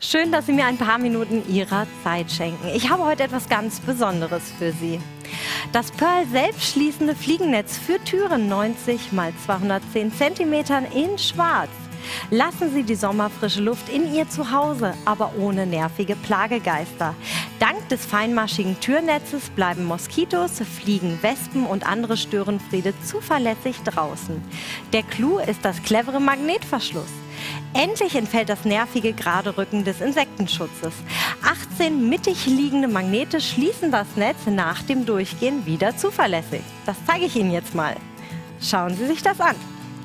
Schön, dass Sie mir ein paar Minuten Ihrer Zeit schenken. Ich habe heute etwas ganz Besonderes für Sie. Das Pearl selbstschließende Fliegennetz für Türen 90 x 210 cm in Schwarz. Lassen Sie die sommerfrische Luft in Ihr Zuhause, aber ohne nervige Plagegeister. Dank des feinmaschigen Türnetzes bleiben Moskitos, Fliegen, Wespen und andere Störenfriede zuverlässig draußen. Der Clou ist das clevere Magnetverschluss. Endlich entfällt das nervige gerade Rücken des Insektenschutzes. 18 mittig liegende Magnete schließen das Netz nach dem Durchgehen wieder zuverlässig. Das zeige ich Ihnen jetzt mal. Schauen Sie sich das an.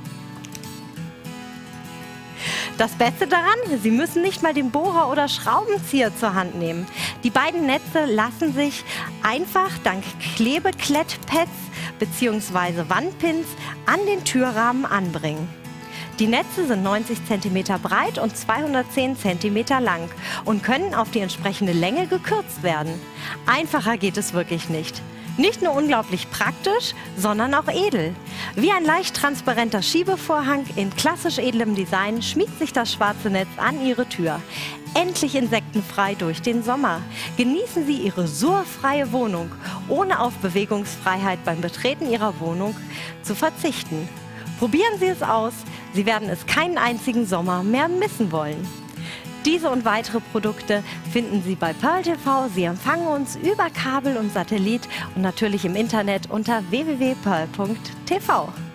Das Beste daran, Sie müssen nicht mal den Bohrer oder Schraubenzieher zur Hand nehmen. Die beiden Netze lassen sich einfach dank Klebeklettpads bzw. Wandpins an den Türrahmen anbringen. Die Netze sind 90 cm breit und 210 cm lang und können auf die entsprechende Länge gekürzt werden. Einfacher geht es wirklich nicht. Nicht nur unglaublich praktisch, sondern auch edel. Wie ein leicht transparenter Schiebevorhang in klassisch edlem Design schmiegt sich das schwarze Netz an Ihre Tür. Endlich insektenfrei durch den Sommer. Genießen Sie Ihre surfreie Wohnung, ohne auf Bewegungsfreiheit beim Betreten Ihrer Wohnung zu verzichten. Probieren Sie es aus, Sie werden es keinen einzigen Sommer mehr missen wollen. Diese und weitere Produkte finden Sie bei Pearl TV. Sie empfangen uns über Kabel und Satellit und natürlich im Internet unter www.pearl.tv.